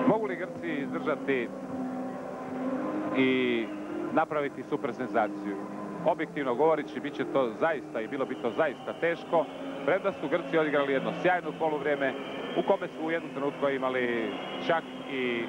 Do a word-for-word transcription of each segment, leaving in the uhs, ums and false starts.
Mogu li Grci izdržati i napraviti super senzaciju? Objektivno govoreći, bit će to zaista i bilo bi to zaista teško, premda su Grci odigrali jedno sjajno poluvrijeme u kome su u jednom trenutku imali čak i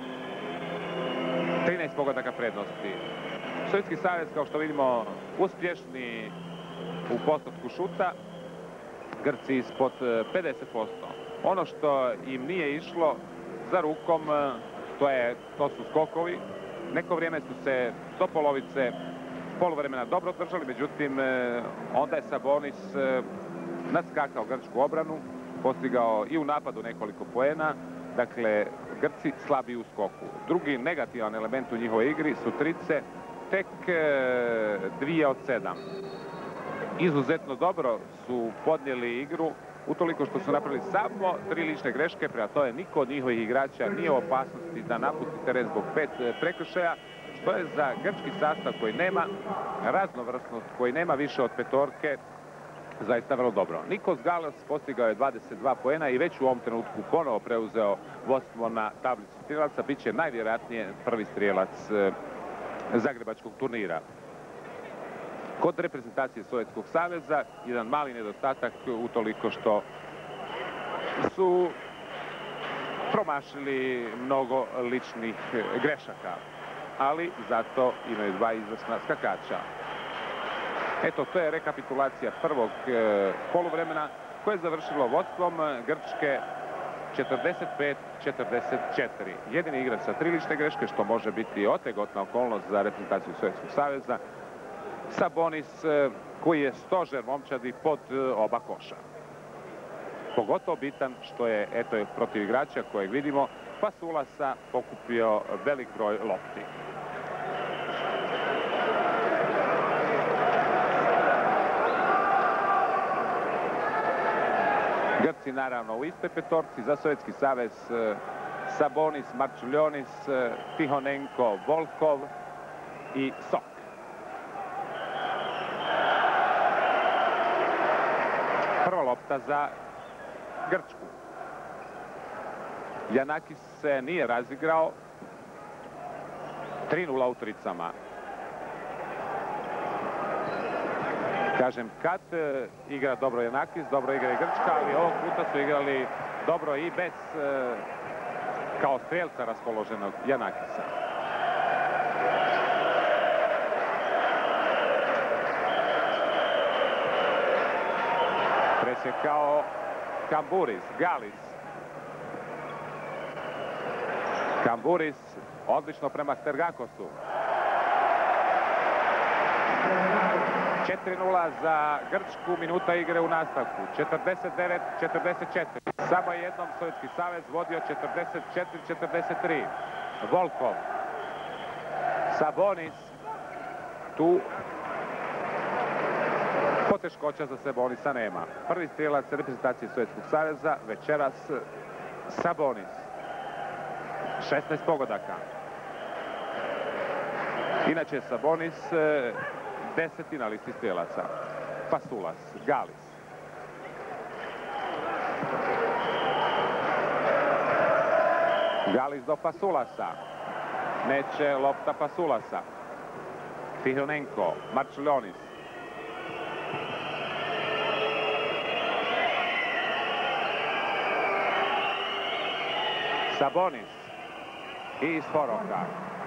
trinaest pogodaka prednosti. Sovjetski savez, kao što vidimo, uspješni u postotku šuta, Grci ispod pedeset posto. Ono što im nije išlo za rukom, to, je, to su skokovi. Neko vrijeme su se do polovice poluvremena dobro držali, međutim onda je Sabonis nadskakao grčku obranu, postigao i u napadu nekoliko poena. Dakle, Grci slabi u skoku. Drugi negativan element u njihovoj igri su trice, tek dvije od sedam. Izuzetno dobro su podnijeli igru, utoliko što su napravili samo tri lične greške, prema tome niko od njihovih igrača nije u opasnosti da napusti teren zbog pet prekršaja, što je za grčki sastav koji nema raznovrsnost, koji nema više od petorke, zaista vrlo dobro. Nikos Galas postigao je dvadeset dva poena i već u ovom trenutku ponovo preuzeo vodstvo na tablicu strijelaca. Biće najvjerojatnije prvi strijelac zagrebačkog turnira. Kod reprezentacije Sovjetskog saveza jedan mali nedostatak utoliko što su promašili mnogo ličnih grešaka, ali zato imaju dva izvrsna skakača. Eto, to je rekapitulacija prvog e, poluvremena koje je završilo vodstvom Grčke četrdeset pet četrdeset četiri. Jedini igrač sa tri lične greške, što može biti otegotna okolnost za reprezentaciju Sovjetskog saveza, Sabonis, e, koji je stožer momčadi pod e, oba koša. Pogotovo bitan što je, eto, protiv igrača kojeg vidimo, Fasulasa pokupio velik broj lopti. Grci naravno u istoj petorci, za Sovjetski savez Sabonis, Marčuljonis, Tihonenko, Volkov i Sok. Prva lopta za Grčku. Janakis se nije razigrao. tri nula u tricama. Kažem, kad e, igra dobro Janakis, dobro igra i Grčka, ali ovog puta su igrali dobro i bez e, kao strijelca raspoloženog Janakisa. Presjekao Kamburis, Galis. Kamburis odlično prema Stergakosu. četiri nula za Grčku, minuta igre u nastavku. četrdeset devet četrdeset četiri. Samo jednom Sovjetski savez vodio četrdeset četiri četrdeset tri. Volkov. Sabonis. Tu poteškoća za Sabonisa nema. Prvi strijelac reprezentacije Sovjetskog saveza večeras Sabonis. šesnaest pogodaka. Inače Sabonis deseti na listi strijelaca. Fasulas, Galis. Galis do Fasulasa. Neće lopta Fasulasa. Tihonenko, Marčuljonis. Sabonis. I iz Horoka.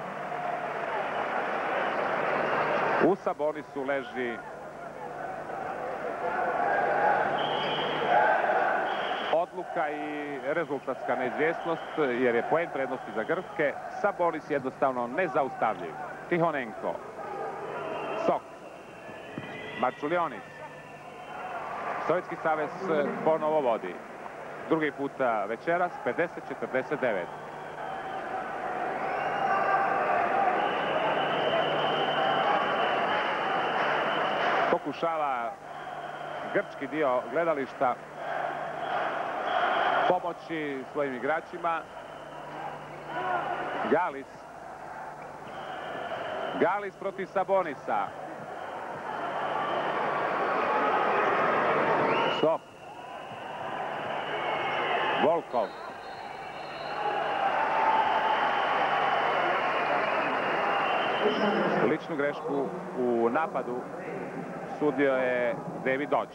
U Sabonisu leži odluka i rezultatska neizvjesnost, jer je poen prednosti za Grčke. Sabonis jednostavno nezaustavljiv. Tihonenko. Sok. Marčuljonis. Sovjetski savez ponovo vodi. Drugi puta večeras, pedeset četrdeset devet. Pokušava grčki dio gledališta pomoći svojim igračima. Galis. Galis protiv Sabonisa. Sok. Volkov. Ličnu grešku u napadu sudio je David Dodge.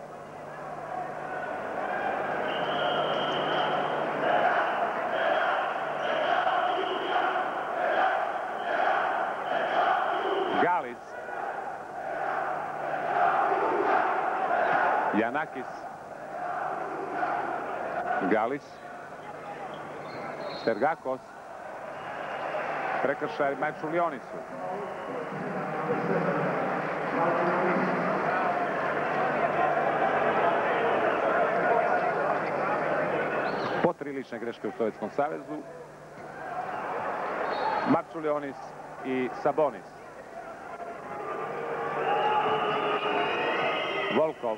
Galis. Janakis. Galis. Stergakos. Prekršaj Marčulionisu. Po tri lične greške u Sovjetskom savezu. Marčulionis i Sabonis. Volkov.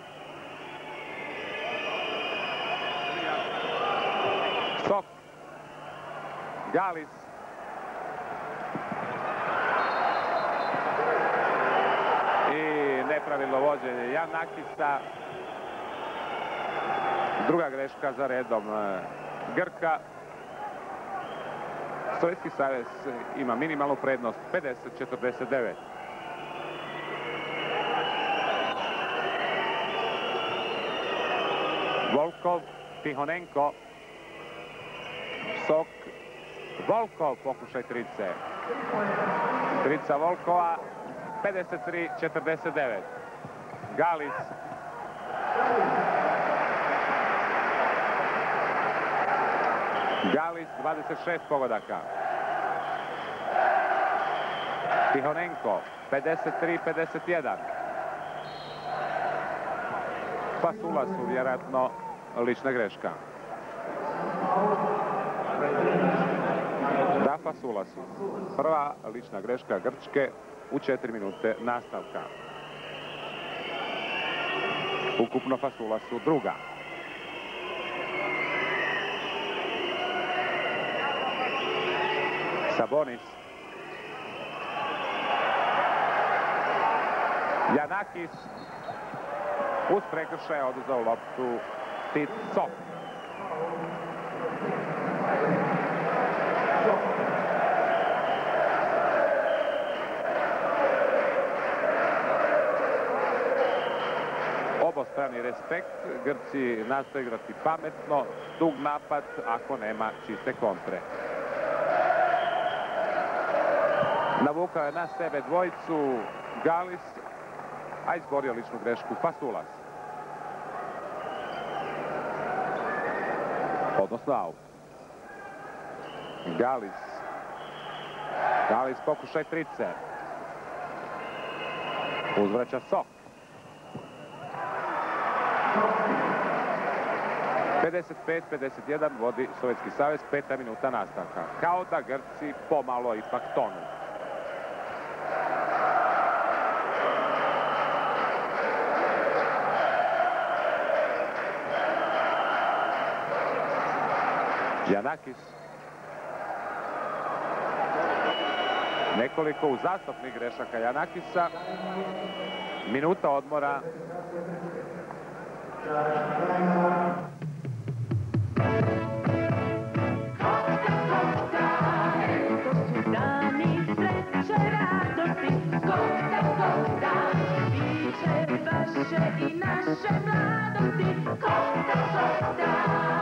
Sok. Galis. I nepravilno vođenje Janakisa. Druga greška za redom Grka. Sovjetski savez ima minimalnu prednost pedeset četrdeset devet. Volkov, Tihonenko, Sok, Volkov, pokušaj trice. Trica Volkova, pedeset tri četrdeset devet. Galis. Galis, dvadeset šest pogodaka. Tihonenko, pedeset tri pedeset jedan. Fasula su vjerojatno lična greška. Da, Fasula su. Prva lična greška Grčke u četiri minute nastavka. Ukupno Fasula su druga. Sabonis. Janakis. Uz prekršaj oduzeo loptu Tit Sok. Obostrani respekt. Grci nastoje igrati pametno, dug napad ako nema čiste kontre. Navukao je na sebe dvojicu Galis, a izborio ličnu grešku Fasulas. Odnosno aut. Galis. Galis pokušaj trice. Uzvraća Sok. pedeset pet pedeset jedan vodi Sovjetski savez, peta minuta nastavka. Kao da Grci pomalo ipak tonu. Janakis. Nekoliko uzastopnih grešaka Janakisa. Minuta odmora. I naše mladosti, koda, koda.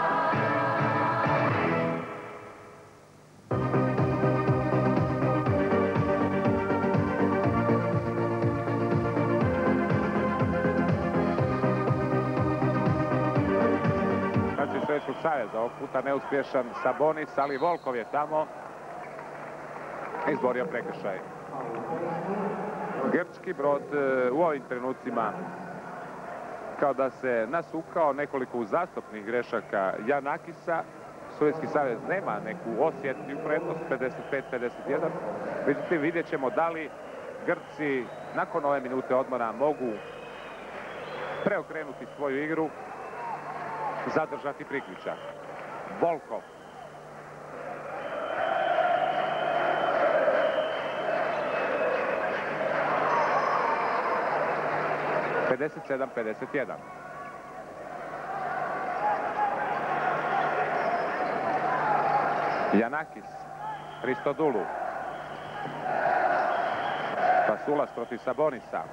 Znači Sovjetskog saveza, ovog puta neuspješan Sabonis, ali Volkov je tamo izborio prekršaj. Grčki brod u ovim trenucima kao da se nasukao, nekoliko uzastopnih grešaka Janakisa. Sovjetski savez nema neku osjetljivu prednost, pedeset pet pedeset jedan. Međutim, vidjet ćemo da li Grci nakon ove minute odmora mogu preokrenuti svoju igru, zadržati priključak. Volkov. pedeset sedam pedeset jedan. Janakis. Christodoulou. Fasulas protiv Sabonisa.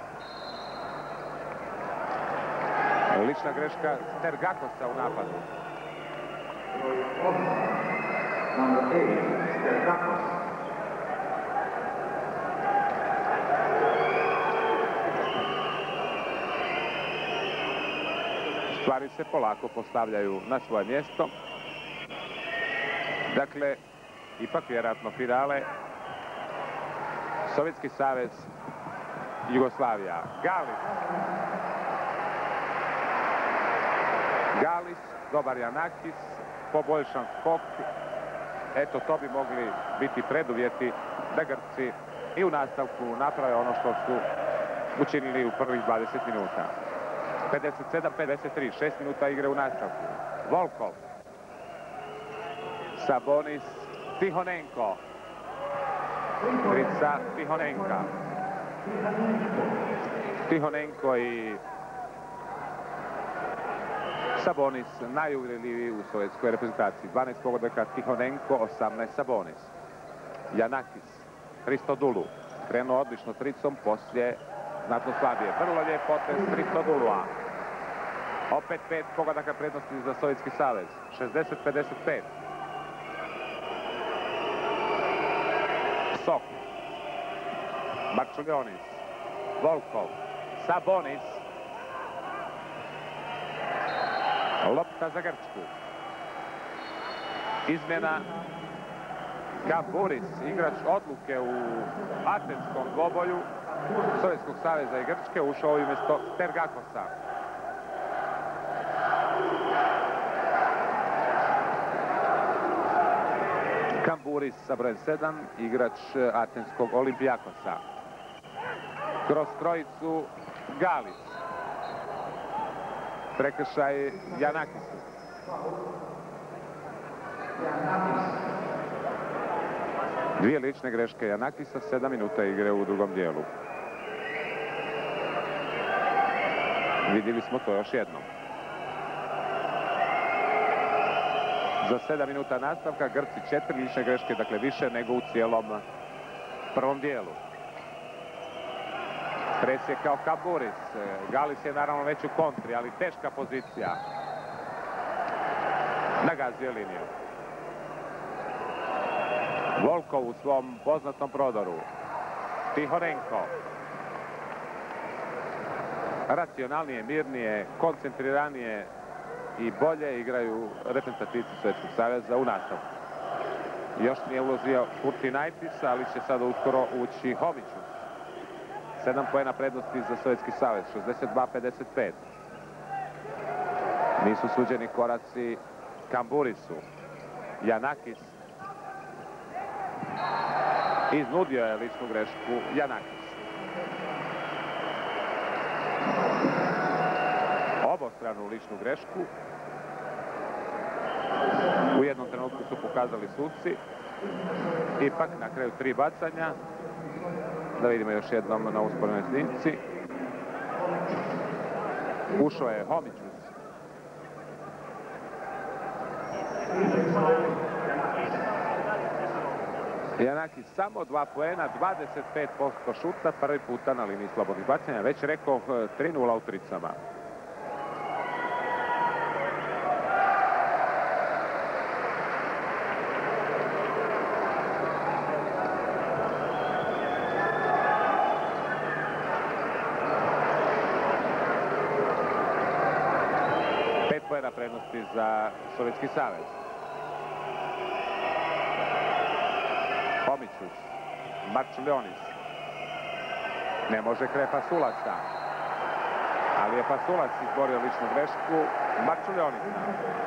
Lična greška Stergakosa u napadu. Stvari se polako postavljaju na svoje mjesto. Dakle, ipak vjerojatno finale. Sovjetski savez, Jugoslavija. Galis. Galis, dobar Janakis, poboljšan skok. Eto, to bi mogli biti preduvjeti da Grci i u nastavku naprave ono što su učinili u prvih dvadeset minuta. pedeset sedam pedeset tri, šest minuta igre u nastavku. Volkov. Sabonis, Tihonenko. Trica Tihonenka. Tihonenko i Sabonis najuvjerljiviji u sovjetskoj reprezentaciji. dvanaest pogodaka Tihonenko, osamnaest Sabonis. Janakis, Christodoulou. Krenuo odlično tricom, poslije znatno slabije. Vrlo lijep potez Christodoulou. Opet pet pogodaka prednosti za Sovjetski savez. šezdeset pedeset pet. Sok. Marčuljonis. Volkov. Sabonis. Lopta za Grčku. Izmjena. Kamburis, igrač odluke u atenskom dvoboju Sovjetskog saveza i Grčke, ušao umjesto Stergakosa. Kamburis sa brojem sedam, igrač atenskog Olimpijakosa. Kroz trojicu Galis. Prekršaj Janakisu. Dvije lične greške Janakisa, sedam minuta igre u drugom dijelu. Vidjeli smo to još jednom. Za sedam minuta nastavka Grci četiri lične greške, dakle više nego u cijelom prvom dijelu. Presjekao Kamburis. Galis je naravno već u kontri, ali teška pozicija. Nagazio liniju. Volkov u svom poznatom prodoru. Tihonenko. Racionalnije, mirnije, koncentriranije i bolje igraju reprezentativci Sovjetskog saveza u nastavku. Još nije ulazio Kurtinaitis, ali će sada uskoro ući Homićus. sedam poena prednosti za Sovjetski savez, šezdeset dva pedeset pet. Nisu suđeni koraci Kamburisu. Janakis. Iznudio je ličnu grešku Janakis. Obostranu ličnu grešku. U jednom trenutku su pokazali suci. Ipak na kraju tri bacanja. Da vidimo još jednom na usporenoj snimci. Ušao je Homićus. Janakis samo dva poena, dvadeset pet posto šuta, prvi puta na liniji slobodnih bacanja. Već rekao tri nula u tricama. Pet poena prednosti za Sovjetski savez. Homićus, Marčuljonis. Ne može kraj Fasulaca. Ali je Fasulac izborio ličnu grešku Marčuljionisa.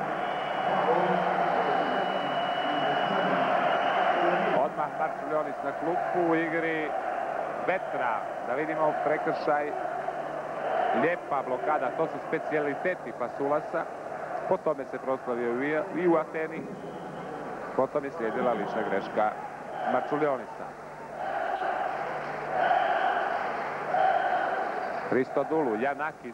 Odmah Marčuljonis na klupu u igri Vetra. Da vidimo prekršaj. Lijepa blokada, to su specijaliteti Fasulaca. Po tome se proslavio i u Ateni. Potom je slijedila lična greška Marčuljonisa. Christodoulou, Janakis,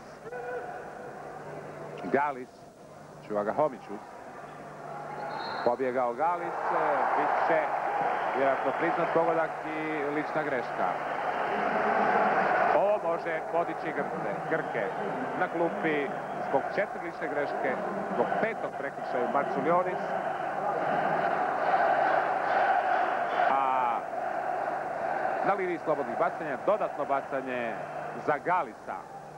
Galis, čuva ga Homićus. Pobjegao Galis, bit će vjerojatno priznat pogodak i lična greška. Ovo može podići Grce, Grke na klupi zbog četiri lične greške, zbog petog prekršaja Marculionis. A na liniji slobodnih bacanja dodatno bacanje za Galisa.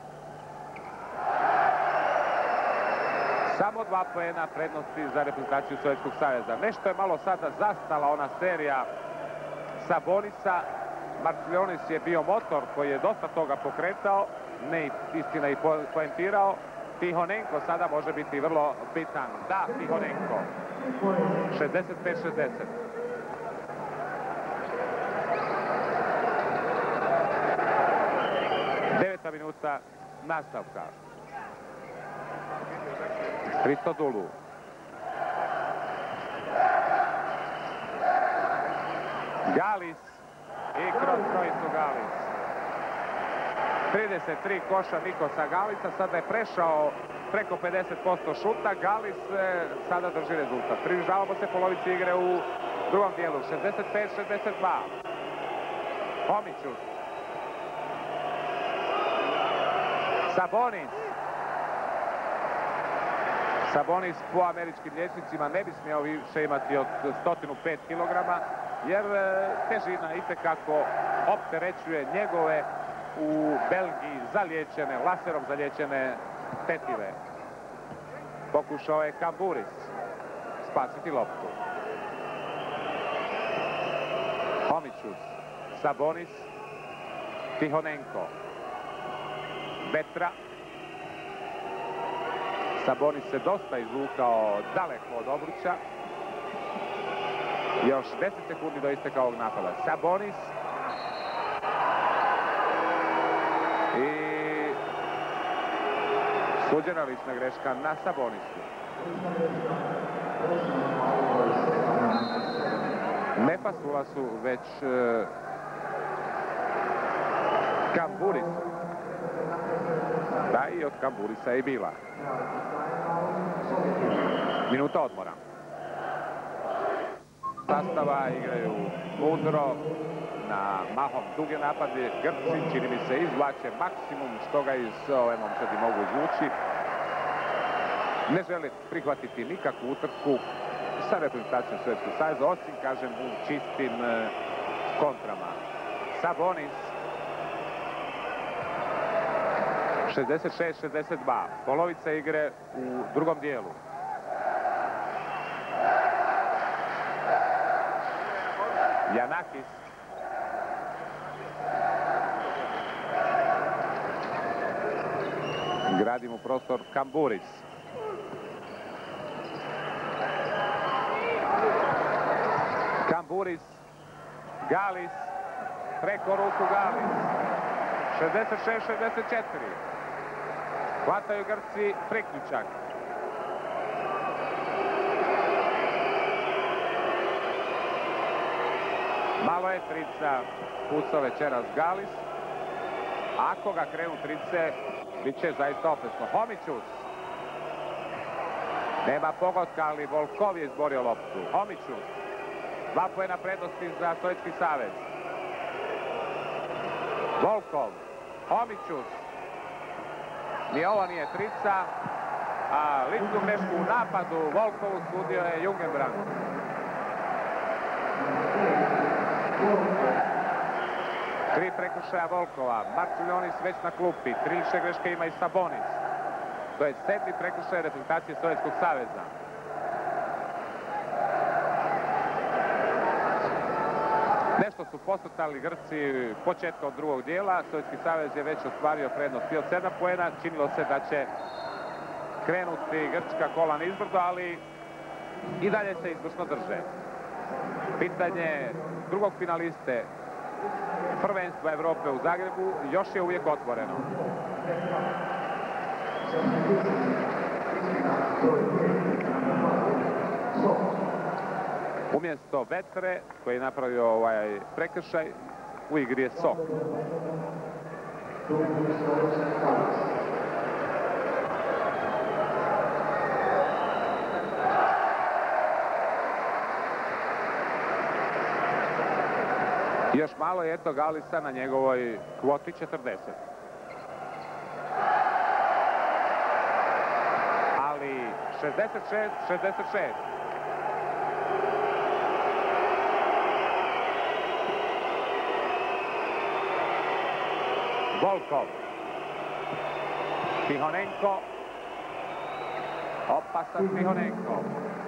Samo dva poena prednosti za reprezentaciju Sovjetskog saveza. Nešto je malo sada zastala ona serija Sabonisa. Marculionis je bio motor koji je dosta toga pokretao, ne istina i poentirao. Tihonenko sada može biti vrlo bitan. Da, Tihonenko. šezdeset pet šezdeset. Deveta minuta nastavka. Christodoulou. Galis i kroz trojicu Galis. trideset tri koša Nikosa Galisa, sada je prešao preko pedeset posto šuta. Galis sada drži rezultat. Približavamo se polovici igre u drugom dijelu. šezdeset pet šezdeset dva. Homićus. Sabonis. Sabonis po američkim liječnicima ne bi smjeo više imati od sto pet kilograma, jer težina itekako opterećuje njegove u Belgiji zaliječene, laserom zaliječene tetive. Pokušao je Kamburis spasiti loptu. Homićus, Sabonis, Tihonenko, Betra. Sabonis se dosta izvukao daleko od obruča. Još deset sekundi do isteka ovog napada. Sabonis. I suđena lična greška na Sabonisu. Ne Fasula su, već uh, Kamburisu. Da, i od Kamburisa je bila. Minuta odmora. Sastava igraju mudro, na mahom duge napade. Grci, čini mi se, izvlače maksimum što ga iz ove momčadi mogu izvući. Ne žele prihvatiti nikakvu utrku sa reprezentacijom Sovjetskog saveza, osim, kažem, u čistim kontrama. Sabonis. šezdeset šest šezdeset dva. Polovica igre u drugom dijelu. Janakis. Gradi mu prostor Kamburis. Kamburis. Galis. Preko ruku Galis. šezdeset šest šezdeset četiri. Hvataju Grci priključak. Malo je trica pucao večeras Galis. Ako ga krenu trice, bit će zaista opasno. Homićus. Nema pogotka, ali Volkov je izborio loptu. Homićus. Dva poena prednosti za Sovjetski savez. Volkov. Homićus. Ni ovo nije trica, a ličnu grešku u napadu Volkovu sudio je Jungenbrand. Tri prekršaja Volkova. Marculionis već na klupi. Tri lične greške ima i Sabonis. To je sedmi prekršaj reprezentacije Sovjetskog saveza. Nešto su posrtali Grci početkom drugog dijela. Sovjetski savez je već ostvario prednost i od sedam poena. Činilo se da će krenuti grčka kola nizbrdo, ali i dalje se izvrsno drže. Pitanje drugog finaliste prvenstva Evrope u Zagrebu još je uvijek otvoreno. Umjesto Vetre, koji je napravio ovaj prekršaj, u igri je Sok. Još malo je eto Galisa na njegovoj kvoti četrdeset. Ali šezdeset šest šezdeset šest. Volkov. Tihonenko. Opasan Tihonenko.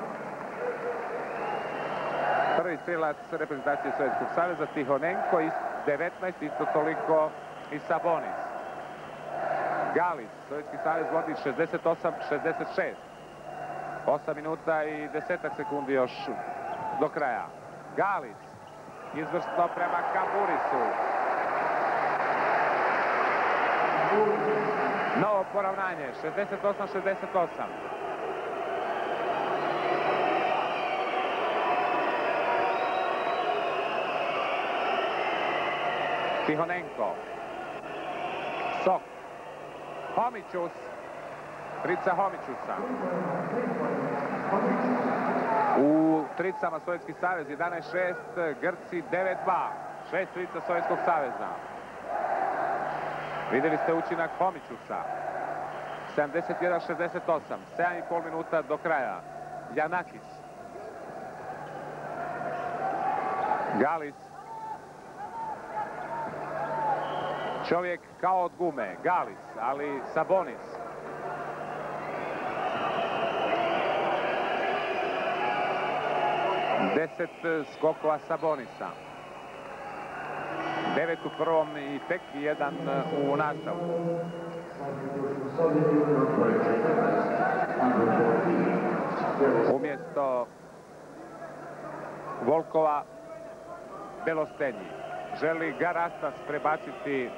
Prvi strilac reprezentacije Sovjetskog saveza Tihonenko, devetnaest, isto toliko i Sabonis. Galis, Sovjetski savez vodi šezdeset osam šezdeset šest. osam minuta i desetak sekundi još do kraja. Galis, izvrsno prema Kamburisu. Novo poravnanje, šezdeset osam šezdeset osam. Tihonenko. Sok. Homićus. Trica Homićusa. U tricama Sovjetski savez jedanaest šest, Grci devet dva. šest trica Sovjetskog saveza. Vidjeli ste učinak Homićusa. sedamdeset jedan šezdeset osam. sedam i pol minuta do kraja. Janakis. Galis. Čovjek kao od gume. Galis, ali Sabonis. Deset skokova Sabonisa. Devet u prvom i tek jedan u nastavu. Umjesto Volkova Belostenji. Želi Garastas prebaciti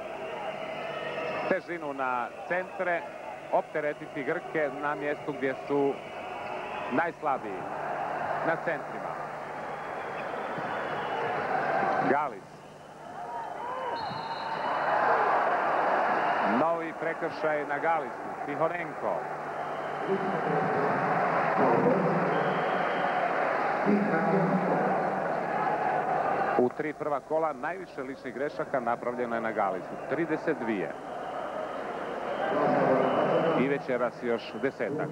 težinu na centre, opteretiti Grke na mjestu gdje su najslabiji, na centrima. Galis. Novi prekršaj na Galisu. Tihonenko. U tri prva kola najviše ličnih grešaka napravljeno je na Galisu. trideset dva. I večeras još desetak.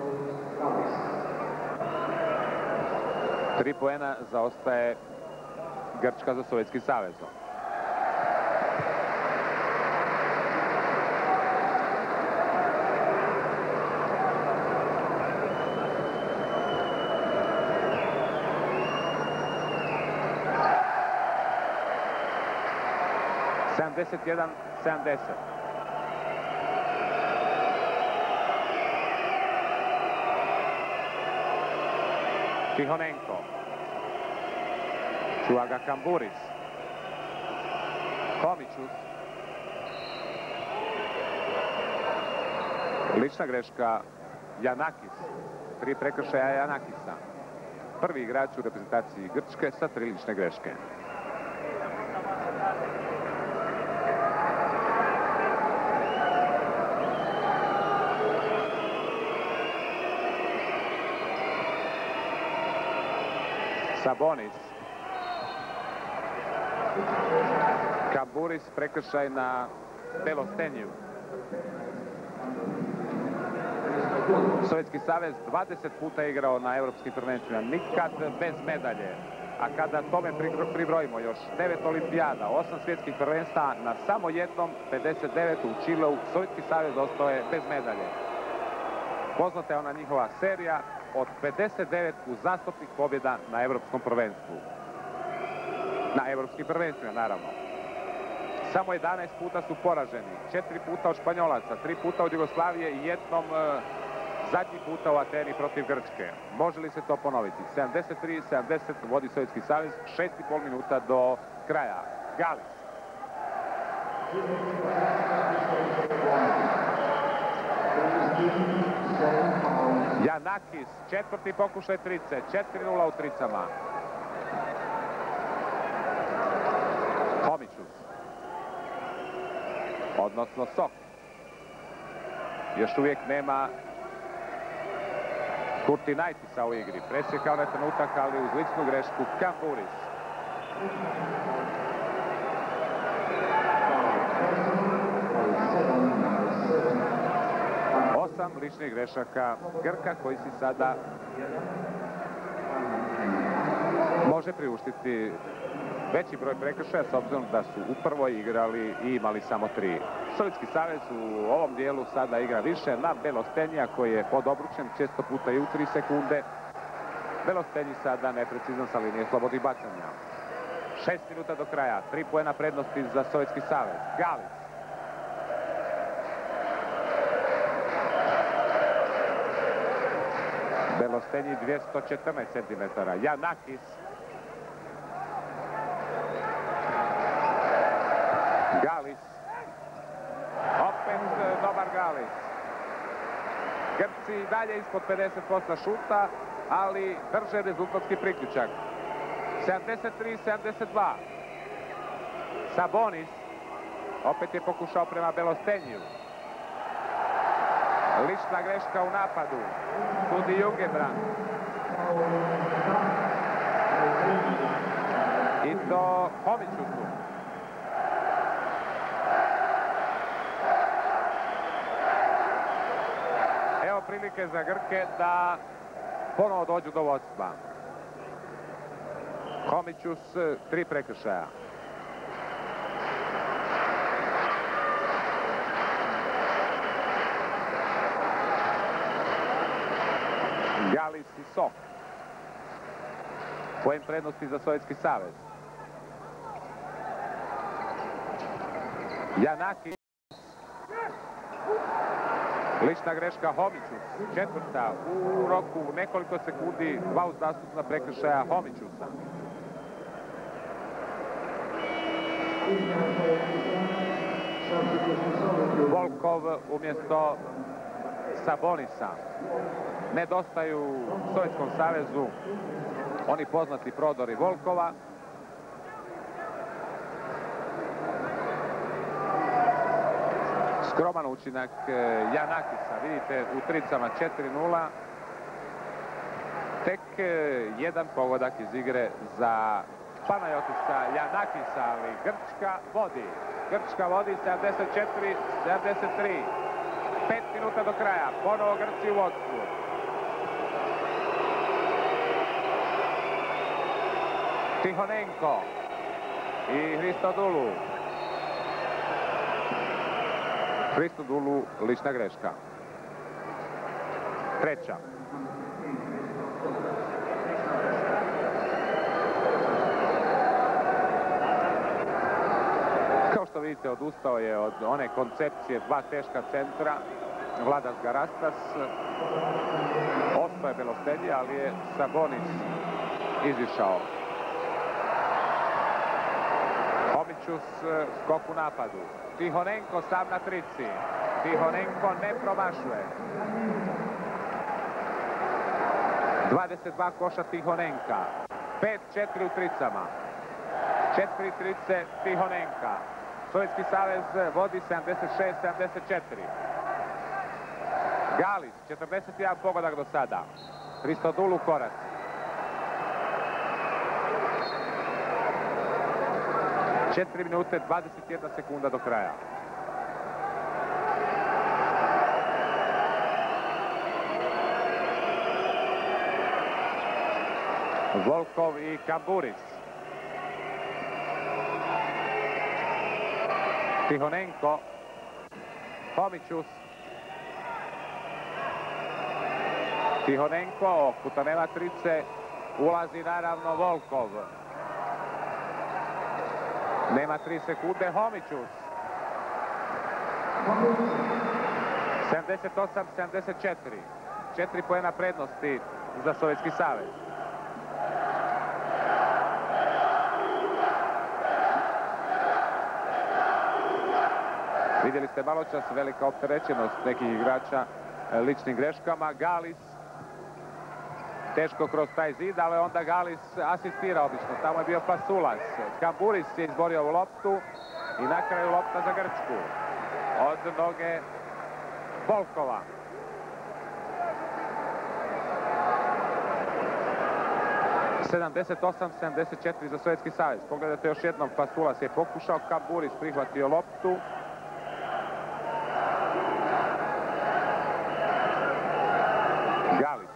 Tri poena zaostaje Grčka za Sovjetski savezom. sedamdeset jedan sedamdeset. Tihonenko. Čuva ga Kamburis. Homićus. Lična greška Janakis. Tri prekršaja Janakisa. Prvi igrač u reprezentaciji Grčke sa tri lične greške. Sabonis. Kamburis, prekršaj na Belostenju. Sovjetski savez dvadeset puta igrao na europskim prvenstvima, nikad bez medalje. A kada tome pribrojimo još devet olimpijada, osam svjetskih prvenstva, na samo jednom, pedeset devet u Čileu, Sovjetski savez ostao je bez medalje. Poznata je ona njihova serija od pedeset devet uzastopnih pobjeda na europskom prvenstvu. Na europskim prvenstvima, naravno. Samo jedanaest puta su poraženi. četiri puta od Španjolaca, tri puta od Jugoslavije i jednom e, zadnji puta u Ateni protiv Grčke. Može li se to ponoviti? sedamdeset tri sedamdeset vodi Sovjetski savez, šest i pol minuta do kraja. Galis. Janakis, četvrti pokušaj trice, četiri nula u tricama. Homićus. Odnosno Sok. Još uvijek nema Kurtinaitisa u igri. Presjekao na trenutak, ali uz ličnu grešku Kamburis. Osam ličnih grešaka Grka koji si sada može priuštiti veći broj prekršaja s obzirom da su u prvoj igrali i imali samo tri. Sovjetski savez u ovom dijelu sada igra više na Belostenija koji je podobručen često puta i u tri sekunde. Belostenji sada neprecizan sa linije slobodnih bacanja. Šest minuta do kraja, tri poena prednosti za Sovjetski savez. Galis. Belostenji dvjesto četrnaest centimetara. Janakis. Galis. Opet dobar Galis. Grci dalje ispod pedeset posto šuta, ali drže rezultatski priključak. sedamdeset tri sedamdeset dva. Sabonis. Opet je pokušao prema Belosteniju. Lična greška u napadu. Sudi Jungebran. I to Homićusu. Evo prilike za Grke da ponovo dođu do vodstva. Homićus, tri prekršaja. Galis i Sok. Poen prednosti za Sovjetski savez. Janaki. Lična greška Homićus. Četvrta u roku nekoliko sekundi. Dva uzastupna prekršaja Homićusa. Volkov umjesto Sabonisa. Nedostaju Sovjetskom savezu oni poznati prodori Volkova. Skroman učinak Janakisa. Vidite u tricama četiri nula. Tek jedan pogodak iz igre za Panajotisa Janakisa, ali Grčka vodi. Grčka vodi sedamdeset četiri sedamdeset tri. Pet minuta do kraja. Ponovo Grci u vodstvu. Tihonenko i Hristodulu. Hristodulu lična greška. Treća. Kao što vidite, odustao je od one koncepcije dva teška centra. Vladas Garastas. Ostao je Belostenji, ali je Sabonis izišao. Homićus skok u napadu. Tihonenko sam na trici. Tihonenko ne promašuje. dvadeset dva koša Tihonenka. pet četiri u tricama. četiri trice Tihonenka. Sovjetski savez vodi sedamdeset šest sedamdeset četiri. Galis, četrdeset jedan pogodak do sada. Hristodulu korac. četiri minute dvadeset jedna sekunda do kraja. Volkov i Kamburis. Tihonenko. Homićus. Tihonenko, puta nema trice, ulazi naravno Volkov. Nema tri sekunde, Homićus. sedamdeset osam sedamdeset četiri. Četiri poena prednosti za Sovjetski savez. Vidjeli ste malo čas velika opterećenost nekih igrača ličnim greškama. Galis teško kroz taj zid, ali onda Galis asistira obično. Tamo je bio Pasulas. Kamburis je izborio ovu loptu i na kraju lopta za Grčku. Od noge Volkova. sedamdeset osam sedamdeset četiri za Sovjetski savez. Pogledajte još jednom, Fasulas je pokušao, Kamburis prihvatio loptu. Galis.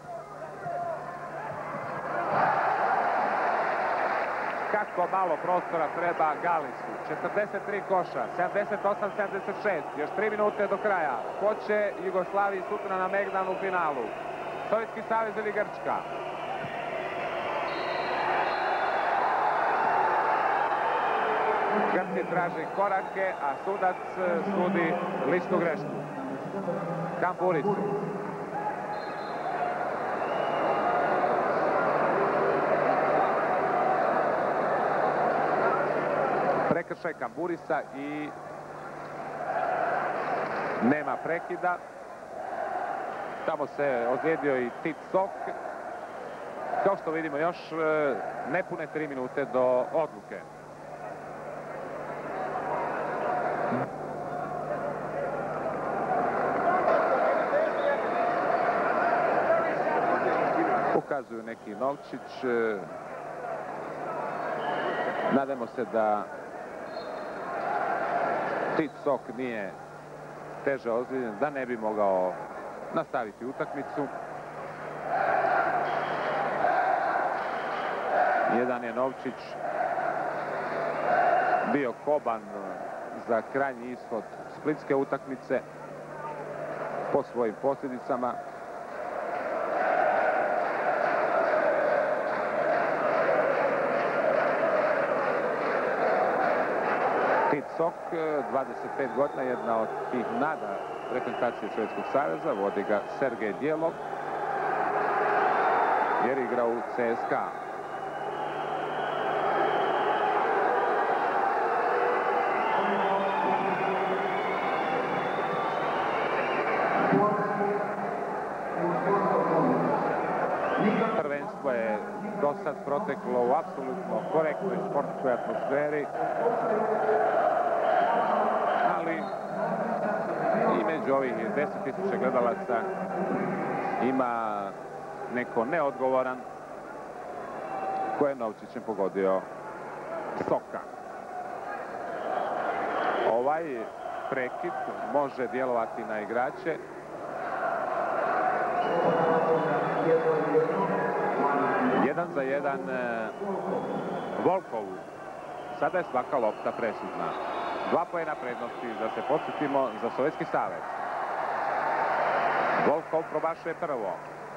Kako malo prostora treba Galisu. četrdeset tri koša, sedamdeset osam sedamdeset šest, još tri minute do kraja. Ko će Jugoslaviji sutra na Megdanu u finalu? Sovjetski savez ili Grčka? Grci traži korake, a sudac sudi ličnu grešku. Kamburicu. Prekršaj Kamburisa i nema prekida. Tamo se ozlijedio i Tit Sok. Kao što vidimo, još nepune tri minute do odluke. Pokazuju neki novčić. Nadamo se da Tit Sok nije teže ozlijeđen, da ne bi mogao nastaviti utakmicu. Jedan je novčić bio koban za krajnji ishod splitske utakmice po svojim posljedicama. Tit Sok, dvadeset pet godina, jedna od tih nada reprezentacije Sovjetskog saveza, vodi ga Sergej Djelov, jer igra u C S K A. Prvenstvo je do sad proteklo u apsolutno korektnoj sportskoj atmosferi, ali i među ovih deset tisuća gledalaca ima neko neodgovoran koje je novčićem pogodio Soka. Ovaj prekid može djelovati na igrače. Jedan za jedan Volkovu. Sada je svaka lopta presudna. Dva poena prednosti, da se podsjetimo, za Sovjetski savez. Volkov promašuje prvo.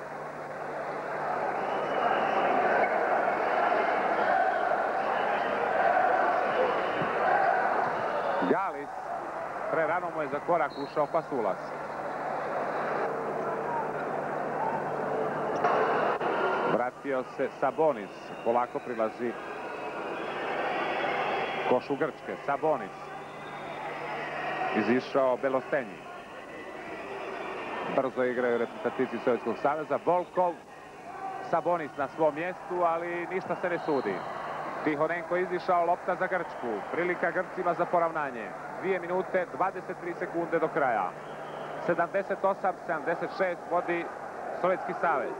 Galis, prerano mu je za korak ušao Fasulas. Vratio se Sabonis, polako prilazi košu Grčke. Sabonis. Izišao Belostenji. Brzo igraju reprezentativci Sovjetskog saveza. Volkov, Sabonis na svom mjestu, ali ništa se ne sudi. Tihonenko izišao, lopta za Grčku. Prilika Grcima za poravnanje. dvije minute, dvadeset tri sekunde do kraja. sedamdeset osam sedamdeset šest vodi Sovjetski savez.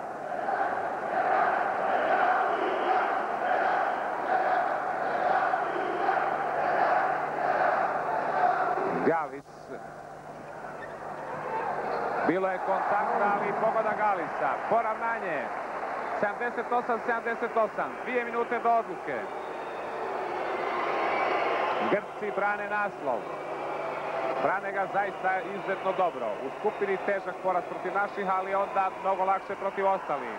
Galis. Bilo je kontakta, ali pogoda Galisa. Poravnanje. sedamdeset osam sedamdeset osam. Dvije minute do odluke. Grci brane naslov. Brane ga zaista izuzetno dobro. U skupini težak poraz protiv naših, ali onda mnogo lakše protiv ostalih.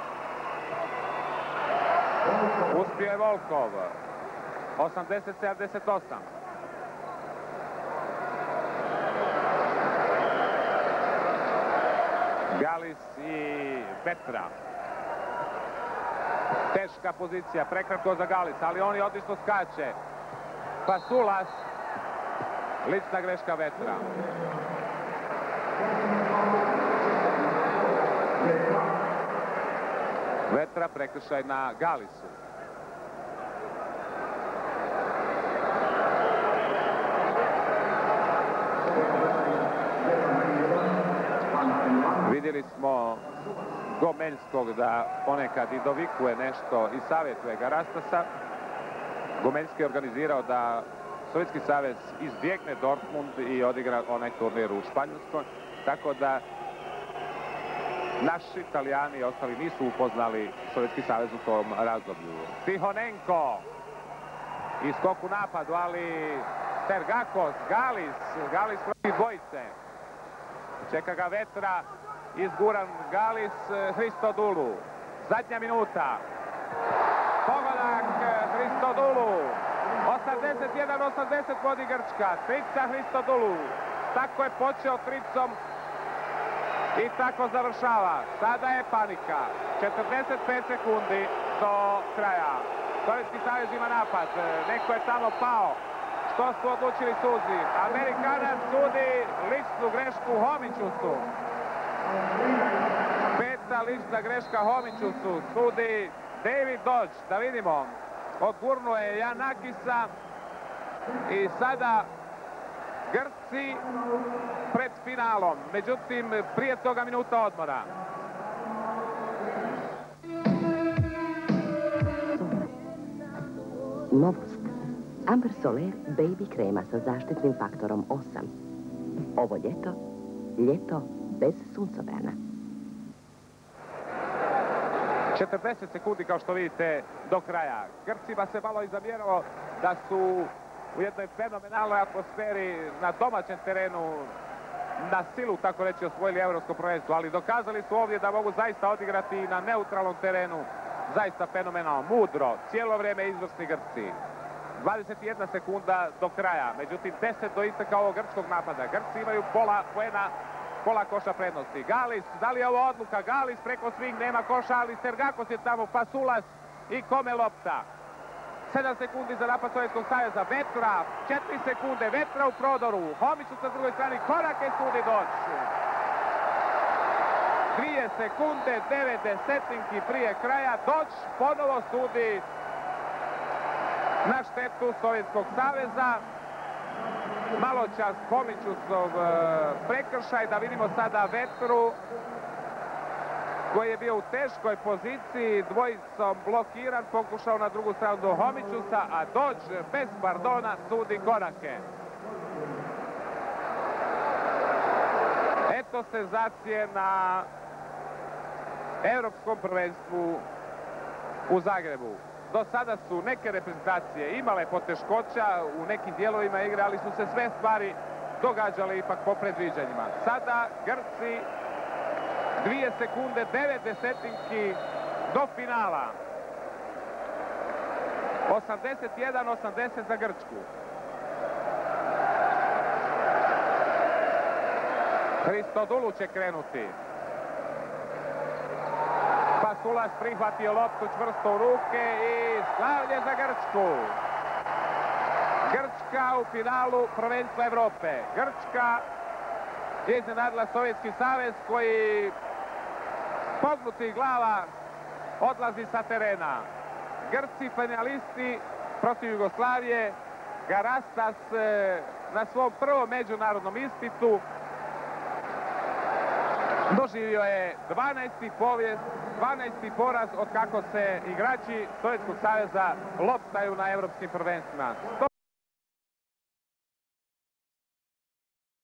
Uspio je Volkov. osamdeset sedamdeset osam. Galis i Petra. Teška pozicija, prekratko za Galis, ali on je odlično skače. Fasulas, lična greška Vetra. Vetra, prekršaj na Galisu. Vidjeli smo Gomeljskog da ponekad i dovikuje nešto i savjetuje Garastasa. Gomeljski je organizirao da Sovjetski savez izbjegne Dortmund i odigra onaj turnir u Španjolskoj. Tako da naši Italijani i ostali nisu upoznali Sovjetski savez u tom razdoblju. Tihonenko i skok u napadu, ali Sergakos, Galis, Galis protiv dvojice. Čeka ga Vetra, izguran Galis, Hristodulu. Zadnja minuta. Pogodak Hristodulu. osamdeset jedan osamdeset vodi Grčka. Trica Hristodulu. Tako je počeo tricom i tako završava. Sada je panika. četrdeset pet sekundi do kraja. Sovjetski savez ima napad. Neko je tamo pao. Što su odlučili suzi? Amerikanac sudi ličnu grešku Homićusu. Peta lična greška Homićusu. Sudi David Dodge. Da vidimo. Odgurnuo je Janakisa. I sada Grci pred finalom. Međutim, prije toga minuta odmora. Novost. Amber Soler Baby krema sa zaštitnim faktorom osam. Ovo ljeto, ljeto bez suncobrana. četrdeset sekundi kao što vidite do kraja. Grcima se malo i zamjeralo da su u jednoj fenomenalnoj atmosferi na domaćem terenu na silu, tako reći, osvojili evropsko prvenstvo, ali dokazali su ovdje da mogu zaista odigrati i na neutralnom terenu. Zaista fenomenalno, mudro, cijelo vrijeme izvrsni Grci. dvadeset jedna sekunda do kraja, međutim deset do isteka ovog grčkog napada. Grci imaju pola poena, pola koša prednosti. Galis, da li je ovo odluka? Galis preko svih, nema koša, ali Sergakos je tamo, Pasulas i kome lopta. sedam sekundi za napad Sovjetskog saveza. Vetra, četiri sekunde, Vetra u prodoru. Homiću sa drugoj strani, Korake sudi doći. Dvije sekunde, devet desetinki prije kraja. Doć ponovo sudi na štetu Sovjetskog saveza. Malo čas Homićusov prekršaj. Da vidimo sada Vetru koji je bio u teškoj poziciji, dvojicom blokiran, pokušao na drugu stranu do Homićusa, a Doć bez pardona sudi Korake. Eto senzacije na Europskom prvenstvu u Zagrebu. Do sada su neke reprezentacije imale poteškoća u nekim dijelovima igre, ali su se sve stvari događale ipak po predviđanjima. Sada Grci dvije sekunde, devet desetinki do finala. osamdeset jedan osamdeset za Grčku. Hristodulu će krenuti. Pasulas prihvatio loptu čvrsto u ruke i slavlje za Grčku. Grčka u finalu prvenstva Evrope. Grčka je iznenadila Sovjetski savez koji pognutih glava odlazi sa terena. Grci finalisti protiv Jugoslavije. Garastas na svom prvom međunarodnom ispitu doživio je dvanaesti povijest, dvanaesti poraz od kako se igrači Sovjetskog saveza loptaju na evropskim prvenstvima. sto